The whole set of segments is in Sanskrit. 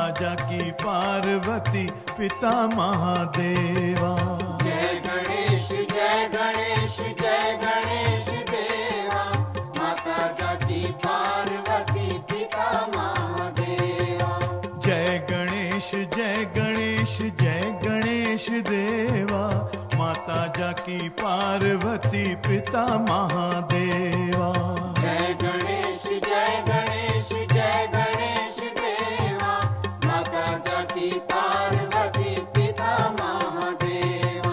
जाकी पार्वती पिता महादेवा। जय गणेश जय गणेश जय गणेश देवा, माता जाकी पार्वती पिता महादेवा। जय गणेश जय गणेश जय गणेश देवा, माता जाकी पार्वती पिता महादेवा। जय गणेश जय गणेश जय गणेश देवा, माता जाकी पार्वती पिता महादेवा।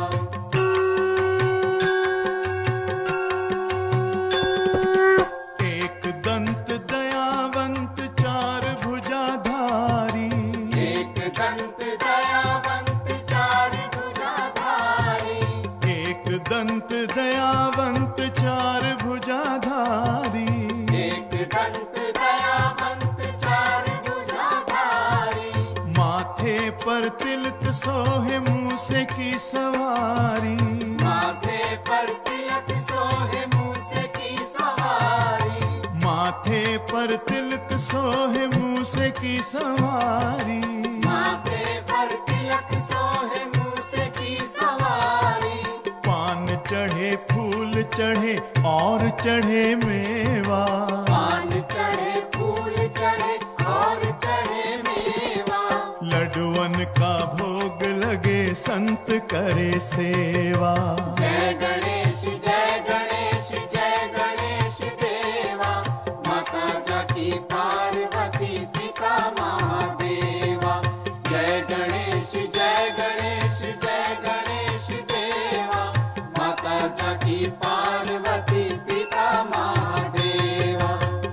एक दंत दयावंत चार भुजाधारी, एक दंत दयावंत चार भुजाधारी, एक दंत दयावंत चार भुजाधारी। एक दंत दयावंत चार भुजाधारी, माथे पर तिलक सोहे मूसे की सवारी, माथे पर तिलक सोहे मूसे की सवारी। माथे पर तिलक सोहे मूसे की सवारी। माथे पर तिलक सोहे मूसे की सवारी। पान चढ़े फूल चढ़े और चढ़े मेवा, पान चढ़े फूल चढ़े और चढ़े मेवा। लड्डुअन का भोग लगे संत करे सेवा। जय गणेश जय गणेश जय गणेश देवा, माता जाकी पार्वती पिता महादेवा। जय गणेश जय गणेश जय गणेश देवा, माता जाकी पार्वती पिता महादेवा।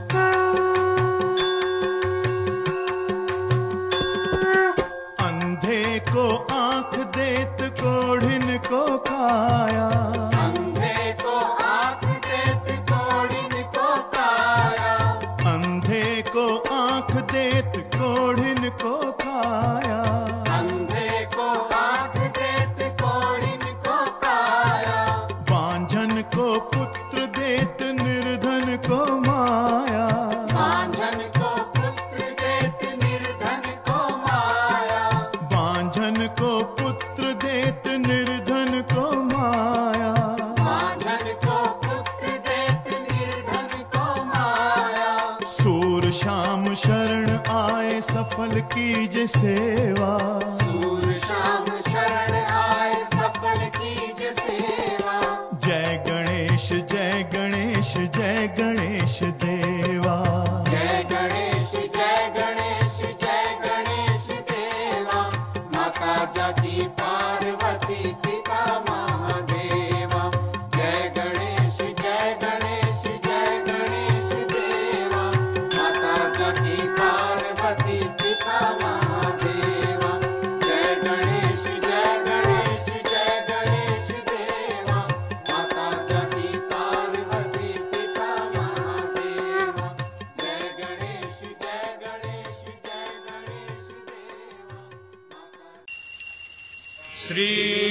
अंधे को आंख देत कोढ़िन को काया, अंधे को आँख देत कोढ़िन को काया। अंधे को आंख देत कोढ़िन को काया। अंधे को आँख देत कोढ़िन को काया। बांझन को पुत्र देत निर्धन को माया, बांझन को पुत्र देत निर्धन को माया। बांझन को पुत्र देत निर्धन को माया। बांझन को पुत्र देत निर्धन को माया। सूर शाम शरण आए सफल कीजे सेवा, सूर शाम शरण आए सफल कीज सेवा। जय गणेश जय गणेश जय गणेश देवा। जय गणेश जय गणेश जय गणेश देवा, माता जाकी पार्वती पिता महादेवा। जय गणेश जय गणेश जय गणेश देवा, माता जाकी पार्वती पिता महादेवा। जय गणेश जय गणेश जय गणेश देवा, माता जाकी पार्वती पिता महादेवा। जय गणेश जय गणेश जय गणेश देवा, माता। श्री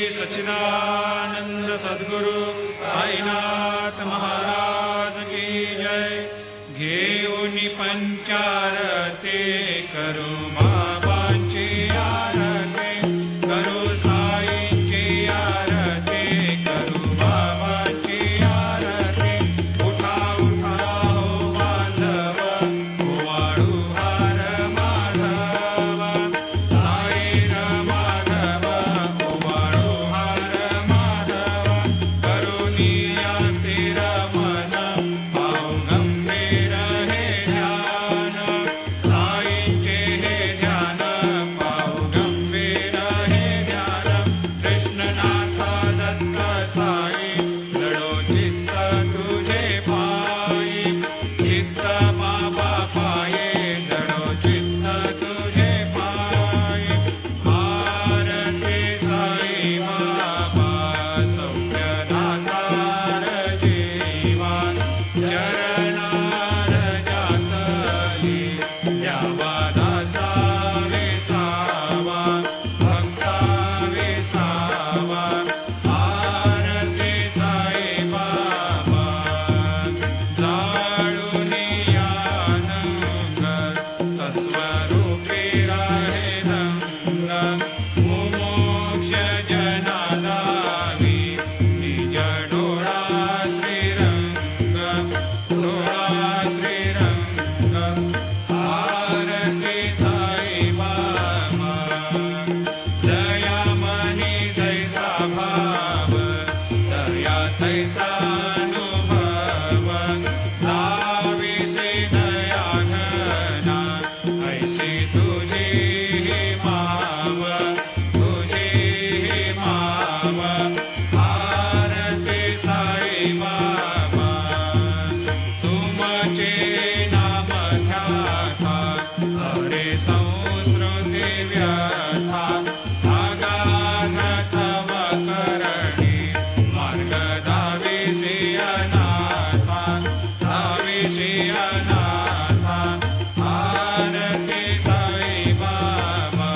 सच्चिदानंद सद्गुरु साईनाथ महाराज की जय। घेऊनि पंचारते करो बाबांची आरती, करो साईंची आरती, करो बाबांची आरती। उठा उठा हो बांधव, ओवाळू हार माधव, साईर माधव, ओवाळू हार माधव। करुणी स्थिर मन, पाव गंभीर हे ध्यान, साईंचे हे ध्यान। व्यथा अगाध तव करणी मार्ग धाविषि अनाथा धाविषि अनाथा आरती साई बाबा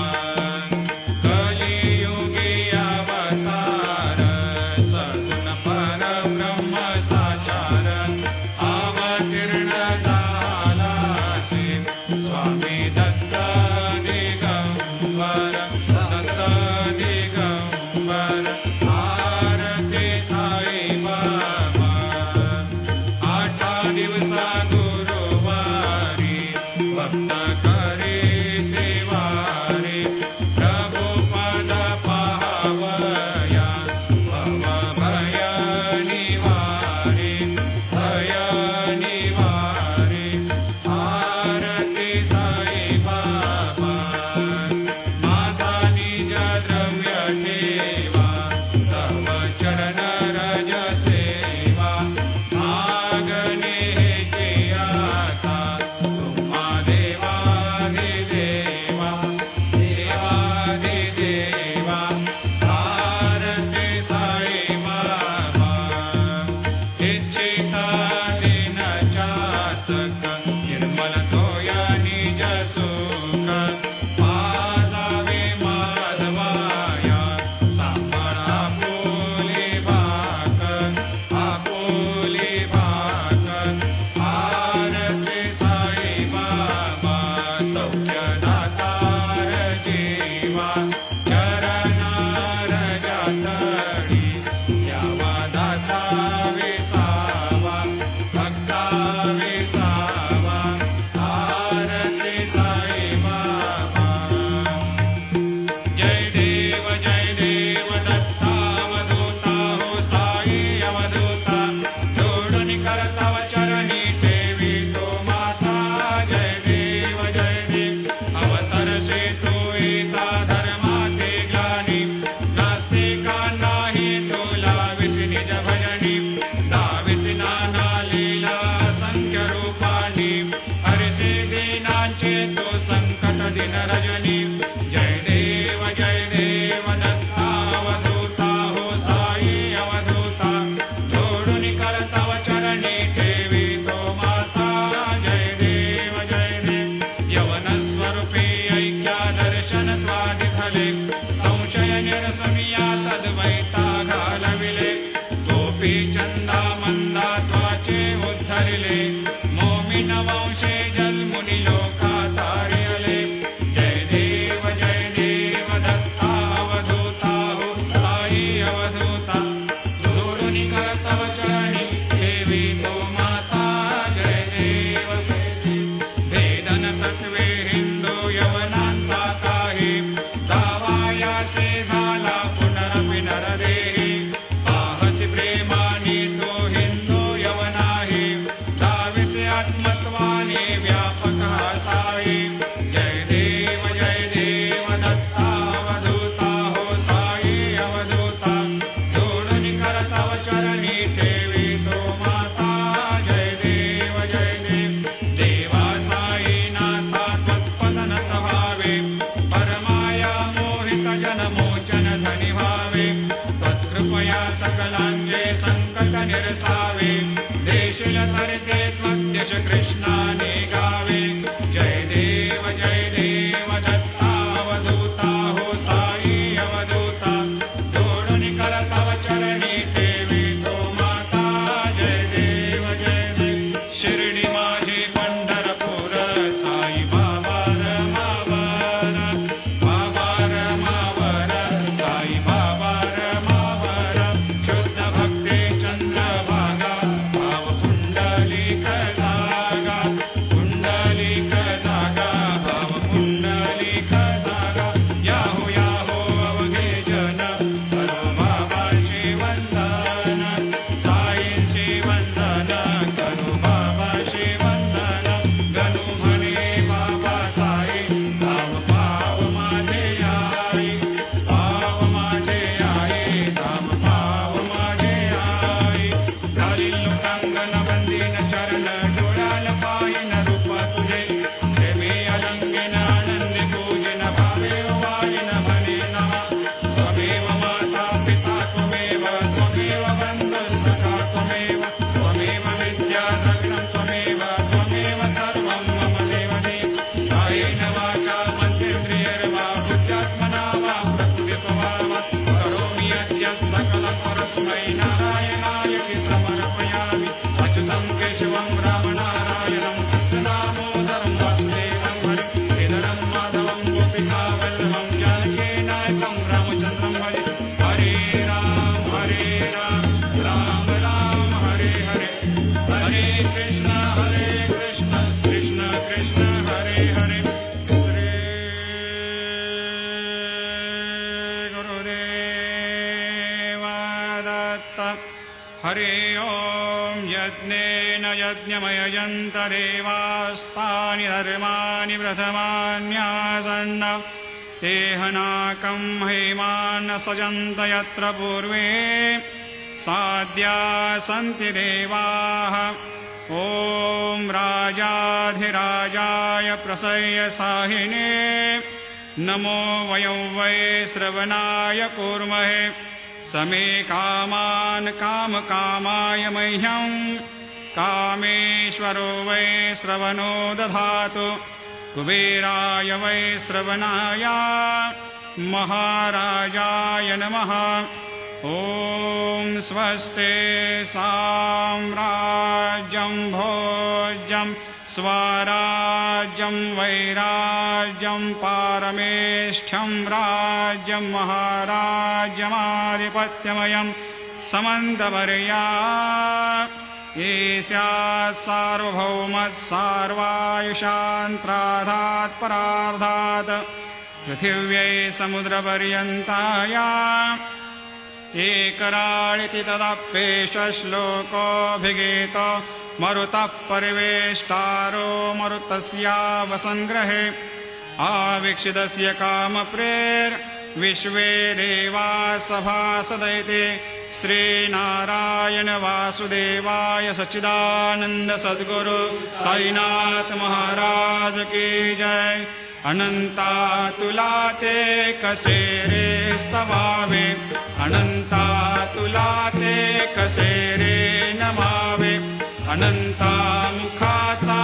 कलियुगी अवतार सगुण परब्रह्म साचार अवतीर्ण झालासी स्वामी दत्त दिगंबर आरती साई बाबा आठा दिवसा गुरुवारी भक्त करे देवारी प्रभु पद पावया भव भय निवारी आरती साई बाबा माझा निज द्रव्य ठेवा तव चरण रज सेवा मागणे हेची आता तुम्हा देवाधिदेवा देवाधिदेवा आरती साई बाबा इच्छिता दिन चातक निर्मल तोया निज सुख पादावे माधवाया सांभाळ आपुले भाक आरती साई बाबा सौख्य दातार जीवा चरणार जातडी यावा दासा विसावा भक्ता विसावा आरती साई बाबा जय देव दत्तावधूता हो साई अवधूता जोडून करताव चरणी ठेवी तो माता जय देव अवतर से तू एका धर्माते ग्लानी नास्तिका नाही तुला विसि निज भजनी दाविसि नाना लीला असंख्य रूपानी हरिषे दीनांचे तो संकट दिन रजनी जय देव दत्तावधूता हो साई अवधूता जोडून करताव चरणी ठेवी तो माता जय देव यवन स्वरूपी ऐक्या दर्शन त्वादिथले संशय निरसमिया तद्वैता घालविले गोपी चंदा मंदा त्वाचे उद्धरिले मोमिन वंशे जन्मुनि लोका तारियले जय देव दत्तावधूता हो साई अवधूता जोडून करतव चरणी ठेवी तो माता जय देव वेदन तत्वे हिंदू यवनांचा काही दावायासे झाला पुनरपि नरदेही पाहसी प्रेमाने तो हिंदू यवनाही दाविसे आत्मत्वाने व्यापक साई जय देव दत्तावधूता हो साई अवधूता जोडून करतव चरणी ठेवी तो माता जय देव देवा साई नाथा तत्पदनत भावे परमाया मोहित जनमोचन झनि भावे त्वत्कृपया सकलांचे संकट निरसावे देशील तरते त्वद्यश कृष्णाने गावे जय देव दत्तावधूता हो साई अवधूता जोडून करतव चरणी ठेवी तो माता जय देव शिर्डी माझे पंढरपूर साई बाबा रमावर साई बाबा रमावर शुद्ध भक्ती चंद्रभागा भाव पुंडलिक धागा वल्लभं जानकीनायकं रामचन्द्रं भजे हरे राम राम राम हरे हरे हरे कृष्ण कृष्ण कृष्ण हरे हरे श्री गुरुदेव दत्त हरि ओम यज्ञेन यज्ञमयजन्त देवास्तानि धर्माणि प्रथमान्यासन्न तेहनाकं हेमान् सजन्त यत्र पूर्वे साद्या सन्ति देवाः ॐ राजाधिराजाय प्रसह्य साहिने नमो वयं वै श्रवणाय कूर्महे समे कामान् कामकामाय मह्यं कामेश्वरो वै श्रवणो दधातु कुबेराय वै श्रवणाय महाराजाय नमः ॐ स्वस्ते साम्राज्यं भोज्यं स्वराज्यं वैराज्यं पारमेष्ठ्यं राज्यं महाराज्यमाधिपत्यमयं समन्तवर्या ईस्यात् सार्वभौमत्सार्वायुषान्त्राधात् परार्धात् पृथिव्यै समुद्रपर्यन्ताया एकराळिति तदप्येष श्लोकोऽभिगीतो मरुतः परिवेष्टारो मरुतस्यावसङ्ग्रहे आवीक्षितस्य कामप्रेर्विश्वे देवा सभासदैते श्रीनारायण वासुदेवाय सच्चिदानन्द सद्गुरु साईनाथ महाराज की जय अनन्तातुलाते कसेरे स्तवावे अनन्तातुलाते कसेरे नमावे अनन्तामुखाचा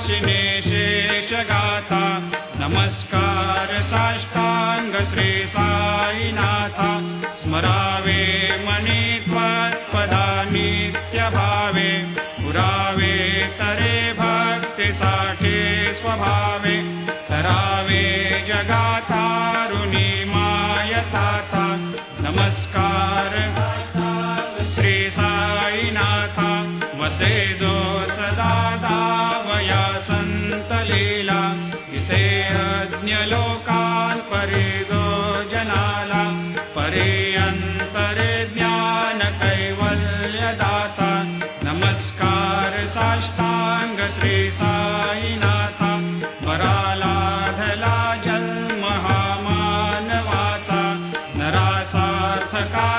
शिनेशेषगाथा नमस्कार साष्टांग श्री साईनाथ स्मरावे मनी त्वत्पदा नित्यभावे पुरावे तरे भक्तिसाठी स्वभावे तरावे जगातारुणी मायताता नमस्कार श्री साईनाथ वसे जो सदा दावया संत लीला इसे अज्ञ लोकान परे जो जनाला परे अंतरे ज्ञान कैवल्य दाता नमस्कार साष्टांग श्री साईनाथ वरालाधला जन्म हा मानवाचा नरासार्थका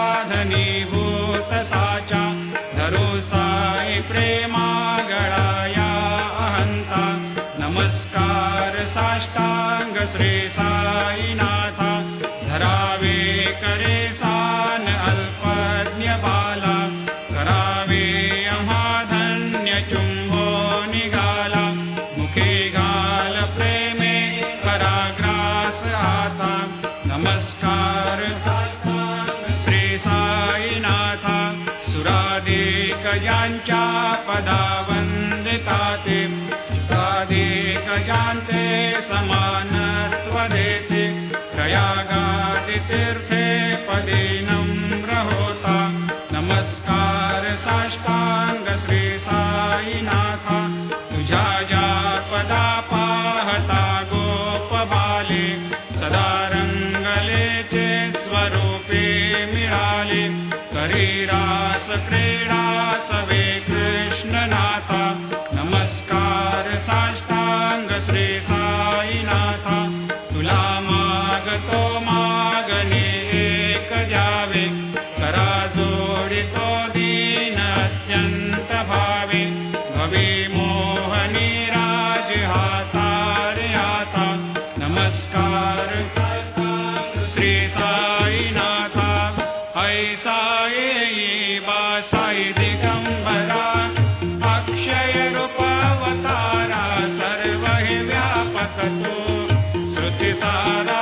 साधनीभूत साचा धरो साई प्रेमा गळाया अहंता नमस्कार साष्टांग श्री साईनाथ धरावे करे सान अल्पज्ञ बाला करावे अमाधन्य चुंबो निगाला मुखे गाल प्रेमे कराग्रास आता नमस्कार श्री साईनाथ सुराधिक ज्यांच्या पदा वंदिताते सुराधिक ज्यांते समानत्व देते प्रयागादि तीर्थे पदे नम्र होता नमस्कार साष्टांग श्री साईनाथ तुझ्या ज्या पदा पाहता गोप बाले सदा रंगलेचे स्वरूपे मिळाले करी रास क्रीडा सवे कृष्णनाथ नमस्कार साष्टांग श्री साईनाथ तुला मागतो मागणे एक द्यावे करा जोडितो दीन अत्यंत भावे भवी मोहनी राज हातारे आता नमस्कार श्री साईनाथ ऐसा येई बासाई दिगंबरा अक्षय रूपावतारा सर्व हि व्यापक तू श्रुति सारा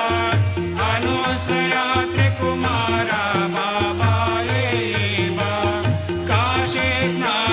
अनुसया त्रिकुमारा बाबा येई बा काशी स्नान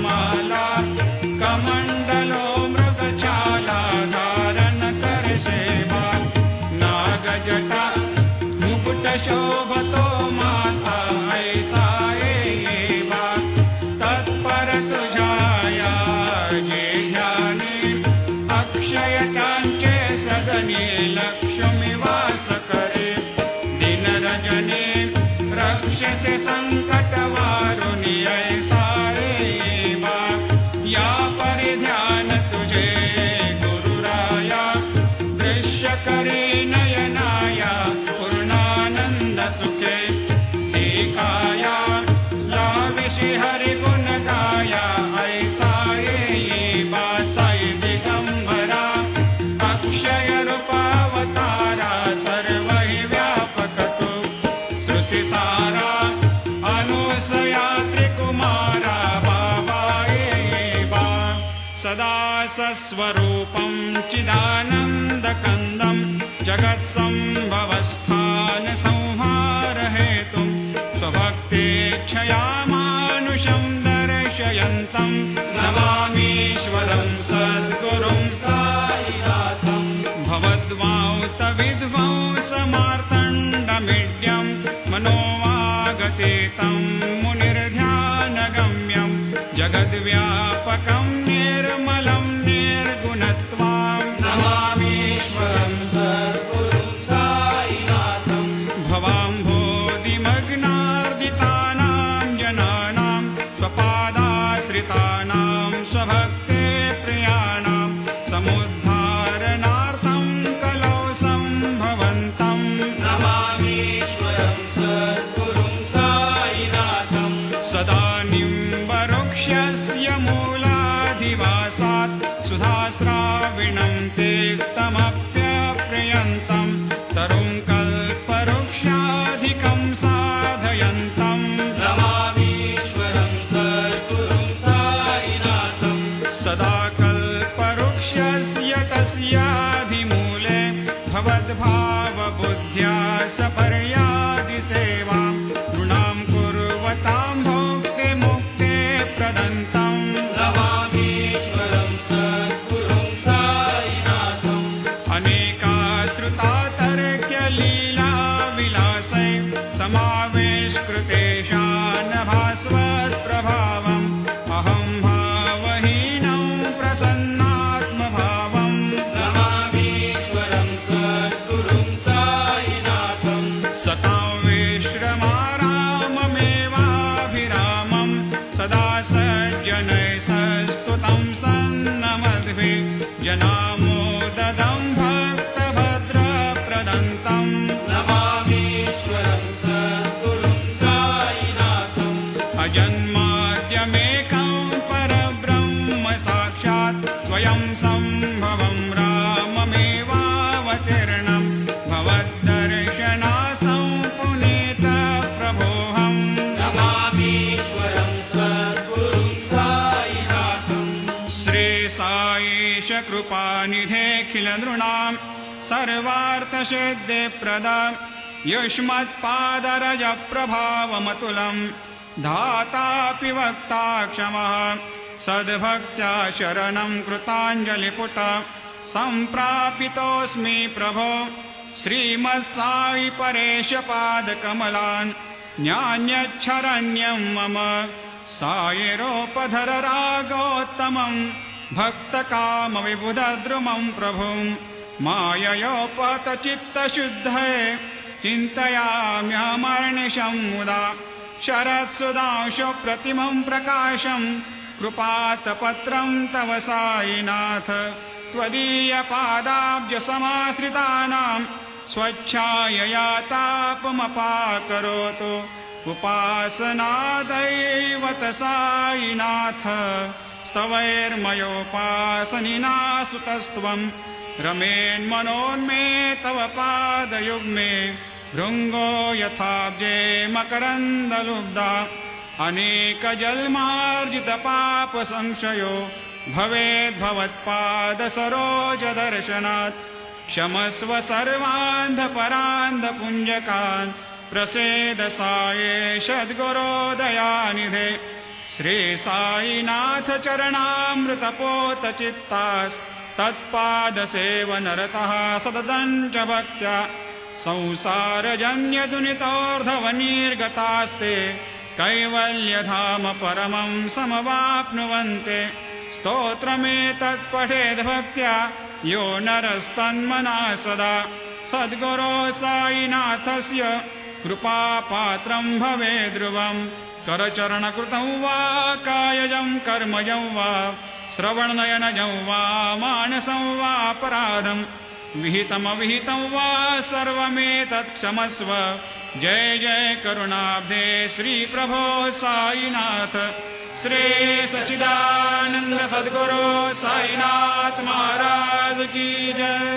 माला कमंडलो मृगछाला धारण कर सेवा नागजटा मुकुट शोभतो माता ऐसा एवा तत्पर तुझाया जे ध्यानी अक्षय त्यांचे सदनी लक्ष्मी वास करे दिन रजनी रक्षसे संकट वारुणी ऐसा एवा या परिध्यान तुझे गुरुराया दृश्य करे नयनाया पूर्णानंद सुखे एकाया लाविषि हरि गुण गाया ऐसा एवा साई दिगंबरा अक्षय रूपावतारा सर्व हि व्यापक तु श्रुति सारा अनुसया त्रिकुमारा बाबा एवा सदा सस्वरूपं चिदानन्दकन्दं जगत्सम्भवस्थान संहार हेतुं स्वभक्तेच्छया मानुषं दर्शयन्तं नमामीश्वरं सद्गुरुं साईनाथं भवद्वांत विध्वंसमार्तण्डमीड्यं मनोवागतेतं मुनिर्ध्यानगम्यं जगद्व्यापकं निर्मलं निर्गुणत्वां नमामीश्वरं सद्गुरुं साईनाथं भवाम्भोधिमग्नार्दितानां जनानां स्वपादाश्रितानां स्वभक्ते प्रियाणां समुद्धारणार्थं कलौ सम्भवन्तं नमामीश्वरं सद्गुरुं साईनाथं सदा निम्बवृक्षस्य मूलाधिवासात् सुधास्राविणं तीर्थमप्यप्रियन्तं तरुं कल्पवृक्षाधिकं साधयन्तं नमामीश्वरं सद्गुरुं साईनाथं सदा कल्पवृक्षस्य तस्याधिमूले भवद्भावबुद्ध्या सपर्यादिसेवां नृणां कुर्वतां भोक्ते मुक्ते प्रदन्तं नमामीश्वरं सद्गुरुं साईनाथं अनेकाश्रुतातर्क्यलीलाविलासै समावेशकृतेशान भास्वत्प्रभावम् अहं भावहीनं प्रसन्नात्मभावं नमामीश्वरं सद्गुरुं साईनाथं सतां विश्रमाराममेवाभिरामं सदा सज्जनैः सस्तुतं सन्नमद्भिः जनामोददं भक्तभद्रप्रदन्तं नमामीश्वरं सद्गुरुं साईनाथं अजन्माद्यमेकं परब्रह्म साक्षात् स्वयं सम्भवं राममेवावतीर्णं भवद्दर्शनात् सम्पुनीतप्रभोऽहं नमामीश्वरं सद्गुरुं साईनाथं श्री साईश कृपानिधेऽखिलनृणां सर्वार्थसिद्धिप्रदा युष्मत्पादरजप्रभावमतुलं धातापि वक्ता क्षमः सद्भक्त्या शरणं कृताञ्जलिपुट सम्प्रापितोऽस्मि प्रभो श्रीमत्साई परेशपादकमलान् न्यान्यच्छरण्यं मम सायिरोपधर रागोत्तमं भक्तकामविबुधद्रुमं प्रभुं माययोपतचित्तशुद्धये चिन्तयाम्यहमर्निशं मुदा शरत्सुधांशुप्रतिमं प्रकाशं कृपातपत्रं तव साईनाथ त्वदीयपादाब्जसमाश्रितानां स्वच्छायया तापमपाकरोतु उपासनादैवत साईनाथ स्तवैर्मयोपासनिना स्तुतस्त्वं रमेन्मनोन्मे तव पादयुग्मे भृङ्गो यथाब्जे मकरन्दलुब्धा अनेकजन्मार्जितपापसंशयो भवेद्भवत्पादसरोजदर्शनात् क्षमस्व सर्वान्धपरान्धपुञ्जकान् प्रसेद साये सद्गुरो दयानिधे श्री साईनाथ चरणामृतपोत चित्तास्तत्पादसेवनरतः सततं च भक्त्या संसारजन्यदुनितोर्धवनिर्गतास्ते कैवल्यधाम परमं समवाप्नुवन्ते स्तोत्रमेतत्पठेद्भक्त्या यो नरस्तन्मना सदा सद्गुरो साईनाथस्य कृपापात्रं भवेद् ध्रुवम् करचरणकृतं वा कायजं कर्मजं वा श्रवणनयनजं वा मानसं वा अपराधं विहितमविहितं वा सर्वमेतत् क्षमस्व। जय जय करुणाब्धे श्री प्रभो साईनाथ। श्री सच्चिदानंद सद्गुरु साईनाथ महाराज की जय।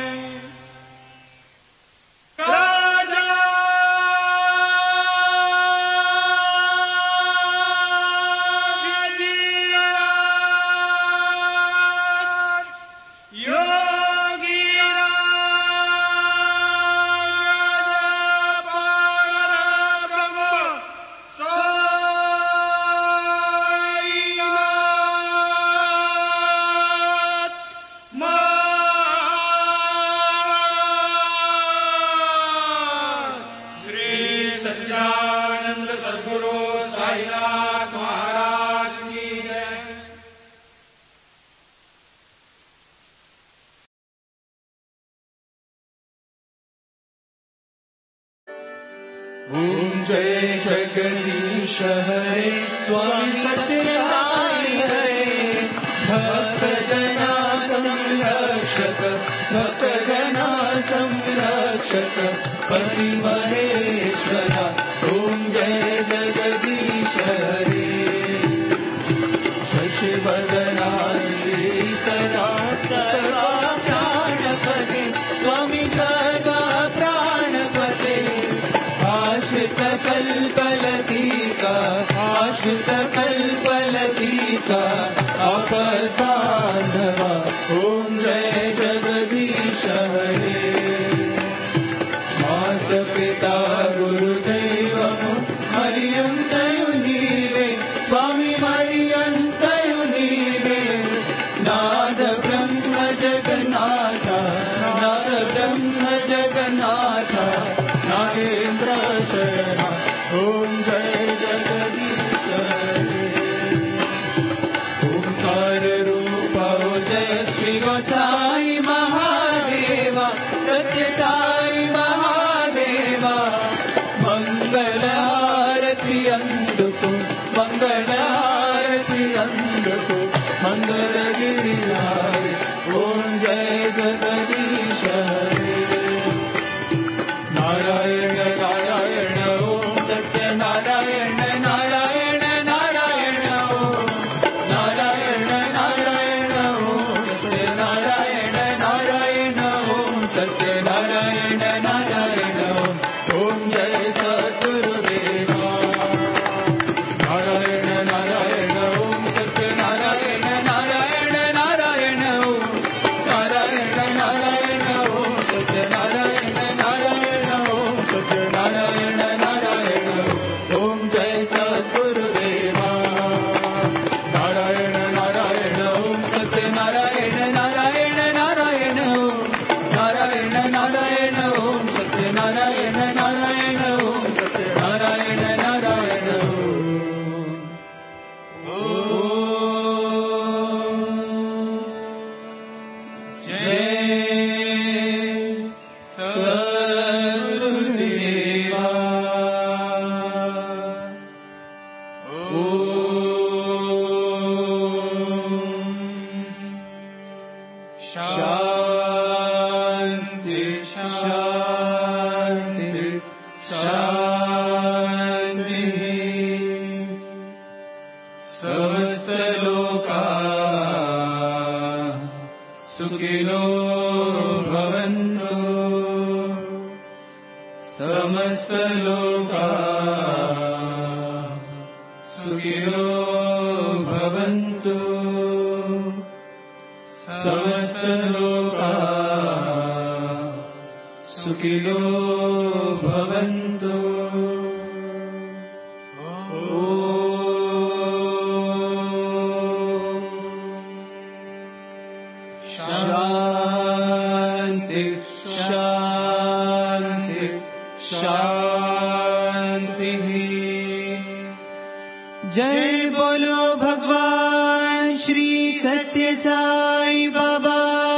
जगदीश हरे स्वामी सत्य साई हरे भक्त जना संरक्षक भक्त जना संरक्षक पति महेश्वरा ओम जय जगदीश हरे शशिवदना श्रीकरा सर्वा प्राणपते स्वामी सर्वा प्राणपते आश्रित कल्पलतीका आश्रित कल्पलतीका आपदानवा ओम जय जगदीश हरे मात पिता गुरुदेव मरियंतयु नीवे स्वामी मरियंतयु नीवे नाद ब्रह्म जगन्नाथ नाद ब्रह्म जगन्नाथ नागेन्द्र शरण ओम जय जगदीश हरे ओंकार रूप जय श्री गोसाई महादेवा सत्य साई महादेवा मंगल आरती अंदुको मंगल आरती अंदुको मंगल गिरिधारी ओम जय जगदीश हरे नारायण नारायण ओम सत्य नारायण नारायण नारायण ओम नारायण नारायण ओम सत्य नारायण नारायण ओम सत्य नारायण नारायण ओम जय सद्गुरुदेवा नारायण नारायण ओम सत्य नारायण नारायण नारायण ओम नारायण नारायण ओम सत्य नारायण नारायण नारायण नारायण ओम जय सद्गुरुदेवा नारायण नारायण ओम सत्य नारायण नारायण नारायण ओम नारायण नारायण ओम सत्य नारायण नारायण ओम सत्य नारायण नारायण ओम जय शांति शांति शांति समस्त लोका सुखिनो भवन्तु समस्त लोका सुखिनो भवन्तु समस्त लोका सुखिनो भवन्तु। ओम बोलो भगवान श्री सत्य साई बाबा